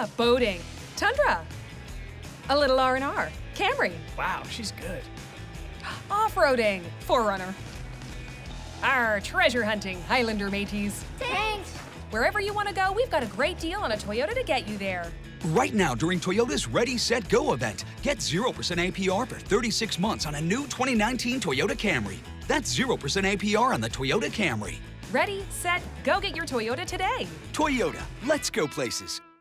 boating. Tundra. A little R&R. Camry. Wow, she's good. Off-roading. 4Runner. Treasure hunting. Highlander mateys. Thanks. Wherever you want to go, we've got a great deal on a Toyota to get you there. Right now, during Toyota's Ready, Set, Go event, get 0% APR for 36 months on a new 2019 Toyota Camry. That's 0% APR on the Toyota Camry. Ready, set, go get your Toyota today. Toyota, let's go places.